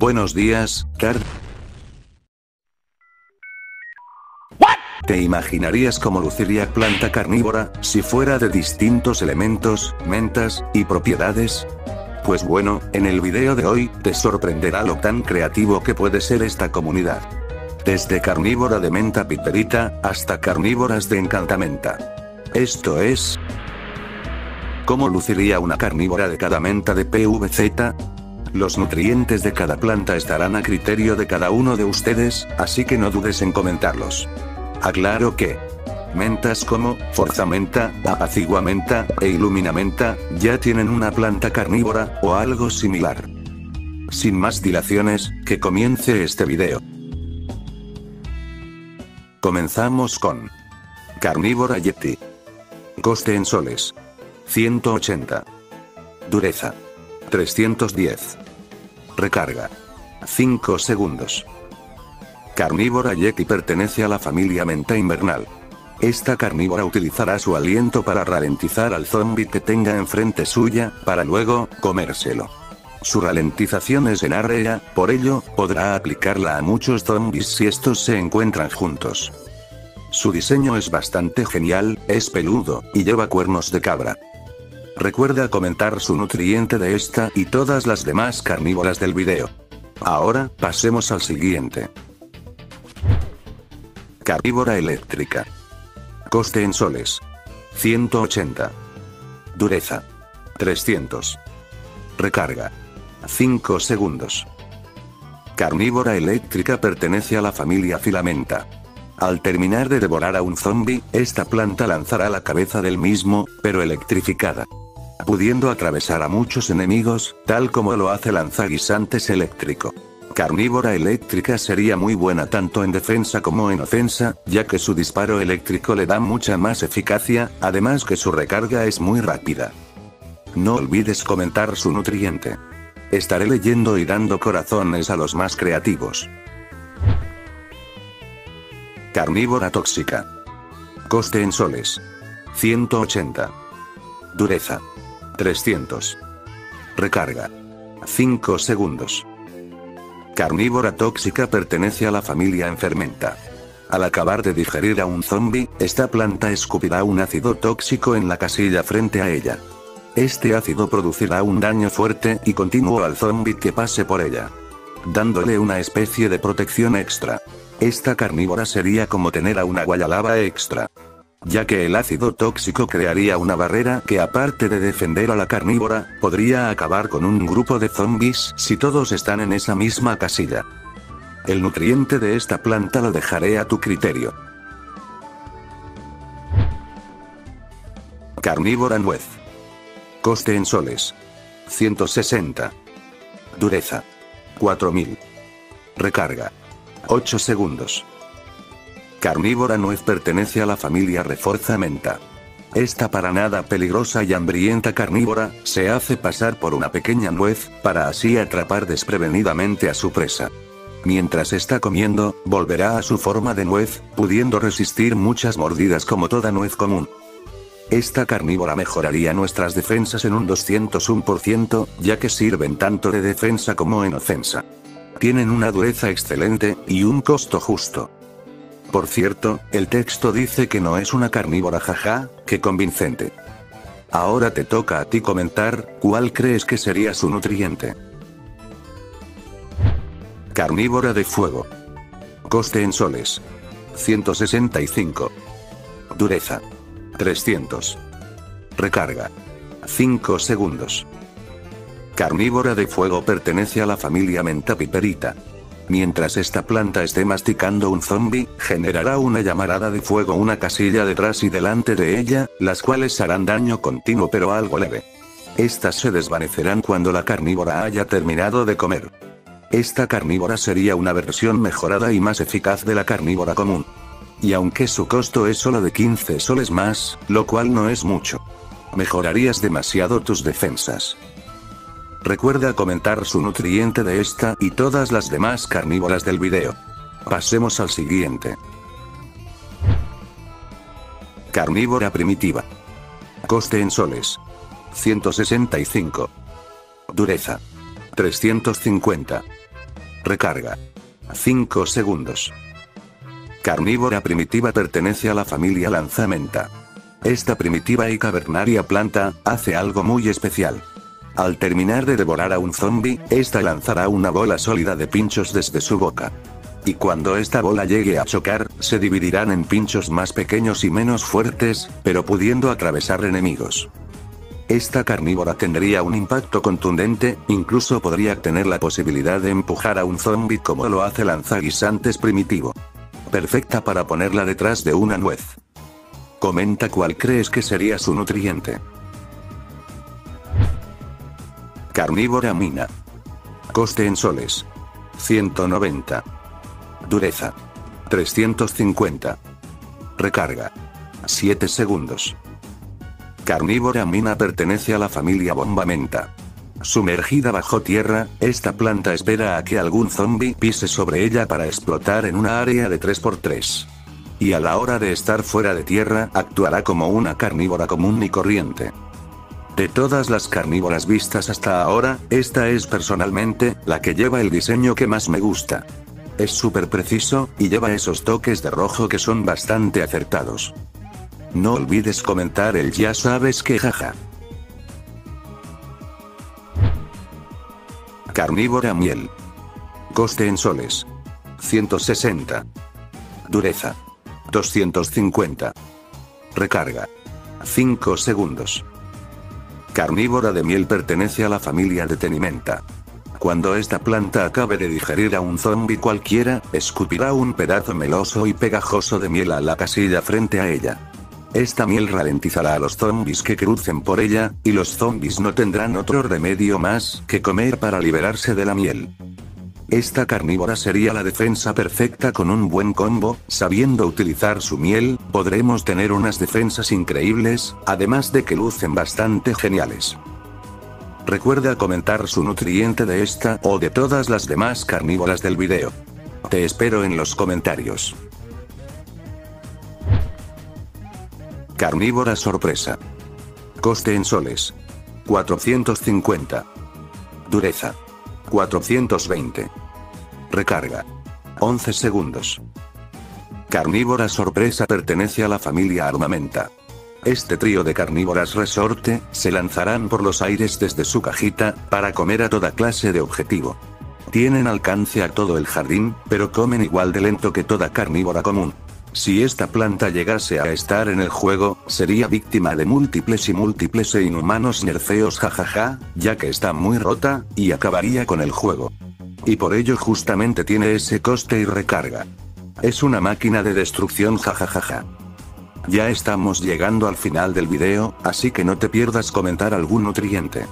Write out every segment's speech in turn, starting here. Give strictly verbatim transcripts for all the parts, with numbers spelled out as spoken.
Buenos días, tarde. ¿Te imaginarías cómo luciría planta carnívora, si fuera de distintos elementos, mentas, y propiedades? Pues bueno, en el video de hoy, te sorprenderá lo tan creativo que puede ser esta comunidad. Desde carnívora de menta piperita, hasta carnívoras de encantamenta. Esto es... ¿Cómo luciría una carnívora de cada menta de P V Z? Los nutrientes de cada planta estarán a criterio de cada uno de ustedes, así que no dudes en comentarlos. Aclaro que mentas como forzamenta, apaciguamenta e iluminamenta ya tienen una planta carnívora o algo similar. Sin más dilaciones, que comience este video. Comenzamos con carnívora Yeti. Coste en soles: ciento ochenta. Dureza: trescientos diez. Recarga: cinco segundos. Carnívora Yeti pertenece a la familia menta invernal. Esta carnívora utilizará su aliento para ralentizar al zombie que tenga enfrente suya, para luego comérselo. Su ralentización es en área, por ello, podrá aplicarla a muchos zombies si estos se encuentran juntos. Su diseño es bastante genial, es peludo, y lleva cuernos de cabra. Recuerda comentar su nutriente de esta y todas las demás carnívoras del video. Ahora, pasemos al siguiente. Carnívora eléctrica. Coste en soles: ciento ochenta. Dureza: trescientos. Recarga: cinco segundos. Carnívora eléctrica pertenece a la familia filamenta. Al terminar de devorar a un zombie, esta planta lanzará la cabeza del mismo, pero electrificada, pudiendo atravesar a muchos enemigos, tal como lo hace lanzaguisantes eléctrico. Carnívora eléctrica sería muy buena tanto en defensa como en ofensa, ya que su disparo eléctrico le da mucha más eficacia, además que su recarga es muy rápida. No olvides comentar su nutriente. Estaré leyendo y dando corazones a los más creativos. Carnívora tóxica. Coste en soles: ciento ochenta. Dureza: trescientos. Recarga: cinco segundos. Carnívora tóxica pertenece a la familia enfermenta. Al acabar de digerir a un zombie, esta planta escupirá un ácido tóxico en la casilla frente a ella. Este ácido producirá un daño fuerte y continuo al zombie que pase por ella, dándole una especie de protección extra. Esta carnívora sería como tener a una guayalaba extra, ya que el ácido tóxico crearía una barrera que, aparte de defender a la carnívora, podría acabar con un grupo de zombies si todos están en esa misma casilla. El nutriente de esta planta lo dejaré a tu criterio. Carnívora nuez. Coste en soles: ciento sesenta. Dureza: cuatro mil. Recarga: ocho segundos. Carnívora nuez pertenece a la familia reforzamenta. Esta para nada peligrosa y hambrienta carnívora, se hace pasar por una pequeña nuez, para así atrapar desprevenidamente a su presa. Mientras está comiendo, volverá a su forma de nuez, pudiendo resistir muchas mordidas como toda nuez común. Esta carnívora mejoraría nuestras defensas en un doscientos uno por ciento, ya que sirven tanto de defensa como en ofensa. Tienen una dureza excelente, y un costo justo. Por cierto, el texto dice que no es una carnívora, jaja, qué convincente. Ahora te toca a ti comentar, ¿cuál crees que sería su nutriente? Carnívora de fuego. Coste en soles: ciento sesenta y cinco. Dureza: trescientos. Recarga: cinco segundos. Carnívora de fuego pertenece a la familia menta piperita. Mientras esta planta esté masticando un zombie, generará una llamarada de fuego una casilla detrás y delante de ella, las cuales harán daño continuo pero algo leve. Estas se desvanecerán cuando la carnívora haya terminado de comer. Esta carnívora sería una versión mejorada y más eficaz de la carnívora común. Y aunque su costo es solo de quince soles más, lo cual no es mucho, mejorarías demasiado tus defensas. Recuerda comentar su nutriente de esta y todas las demás carnívoras del video. Pasemos al siguiente. Carnívora primitiva. Coste en soles: ciento sesenta y cinco. Dureza: trescientos cincuenta. Recarga. cinco segundos. Carnívora primitiva pertenece a la familia Lanzamenta. Esta primitiva y cavernaria planta hace algo muy especial. Al terminar de devorar a un zombie, esta lanzará una bola sólida de pinchos desde su boca. Y cuando esta bola llegue a chocar, se dividirán en pinchos más pequeños y menos fuertes, pero pudiendo atravesar enemigos. Esta carnívora tendría un impacto contundente, incluso podría tener la posibilidad de empujar a un zombie como lo hace Lanzaguisantes primitivo. Perfecta para ponerla detrás de una nuez. Comenta cuál crees que sería su nutriente. Carnívora mina. Coste en soles. ciento noventa. Dureza. trescientos cincuenta. Recarga. siete segundos. Carnívora mina pertenece a la familia Bombamenta. Sumergida bajo tierra, esta planta espera a que algún zombie pise sobre ella para explotar en una área de tres por tres. Y a la hora de estar fuera de tierra, actuará como una carnívora común y corriente. De todas las carnívoras vistas hasta ahora, esta es personalmente la que lleva el diseño que más me gusta. Es súper preciso, y lleva esos toques de rojo que son bastante acertados. No olvides comentar el ya sabes que jaja. Carnívora miel. Coste en soles. ciento sesenta. Dureza. doscientos cincuenta. Recarga. cinco segundos. Carnívora de miel pertenece a la familia de Tenimenta. Cuando esta planta acabe de digerir a un zombie cualquiera, escupirá un pedazo meloso y pegajoso de miel a la casilla frente a ella. Esta miel ralentizará a los zombies que crucen por ella, y los zombies no tendrán otro remedio más que comer para liberarse de la miel. Esta carnívora sería la defensa perfecta con un buen combo. Sabiendo utilizar su miel, podremos tener unas defensas increíbles, además de que lucen bastante geniales. Recuerda comentar su nutriente de esta o de todas las demás carnívoras del video. Te espero en los comentarios. Carnívora sorpresa. Coste en soles. cuatrocientos cincuenta. Dureza. cuatrocientos veinte. Recarga. once segundos. Carnívora sorpresa pertenece a la familia Armamenta. Este trío de carnívoras resorte, se lanzarán por los aires desde su cajita, para comer a toda clase de objetivo. Tienen alcance a todo el jardín, pero comen igual de lento que toda carnívora común. Si esta planta llegase a estar en el juego, sería víctima de múltiples y múltiples e inhumanos nerfeos jajaja, ya que está muy rota, y acabaría con el juego. Y por ello justamente tiene ese coste y recarga. Es una máquina de destrucción jajajaja. Ya estamos llegando al final del video, así que no te pierdas comentar algún nutriente.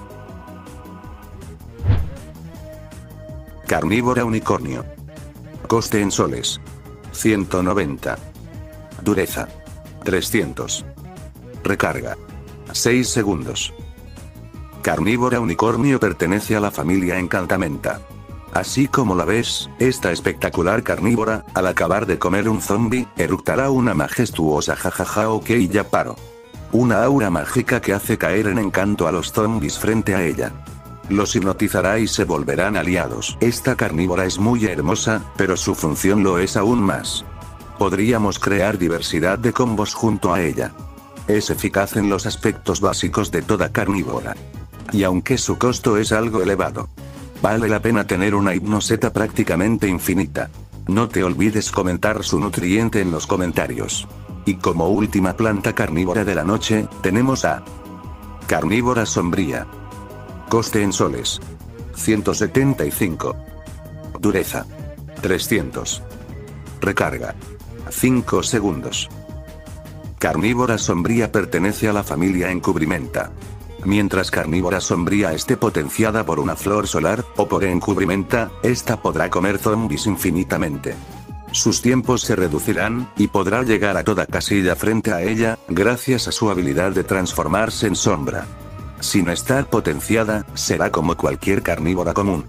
Carnívora unicornio. Coste en soles. ciento noventa. Dureza. trescientos. Recarga. seis segundos. Carnívora unicornio pertenece a la familia Encantamenta. Así como la ves, esta espectacular carnívora, al acabar de comer un zombie, eructará una majestuosa jajaja ok ya paro. Una aura mágica que hace caer en encanto a los zombies frente a ella. Los hipnotizará y se volverán aliados. Esta carnívora es muy hermosa, pero su función lo es aún más. Podríamos crear diversidad de combos junto a ella. Es eficaz en los aspectos básicos de toda carnívora. Y aunque su costo es algo elevado, vale la pena tener una hipnoseta prácticamente infinita. No te olvides comentar su nutriente en los comentarios. Y como última planta carnívora de la noche, tenemos a Carnívora sombría. Coste en soles. ciento setenta y cinco. Dureza. trescientos. Recarga. cinco segundos. Carnívora sombría pertenece a la familia Encubrimenta. Mientras Carnívora sombría esté potenciada por una flor solar, o por Encubrimenta, esta podrá comer zombies infinitamente. Sus tiempos se reducirán, y podrá llegar a toda casilla frente a ella, gracias a su habilidad de transformarse en sombra. Sin estar potenciada, será como cualquier carnívora común.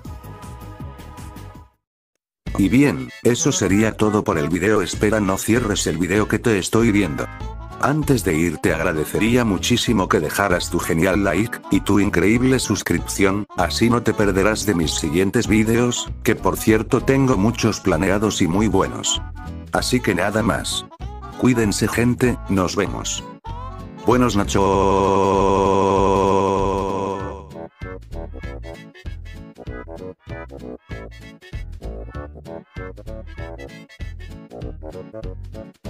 Y bien, eso sería todo por el video. Espera no cierres el video que te estoy viendo. Antes de irte agradecería muchísimo que dejaras tu genial like, y tu increíble suscripción, así no te perderás de mis siguientes vídeos, que por cierto tengo muchos planeados y muy buenos. Así que nada más. Cuídense gente, nos vemos. Buenos nachos.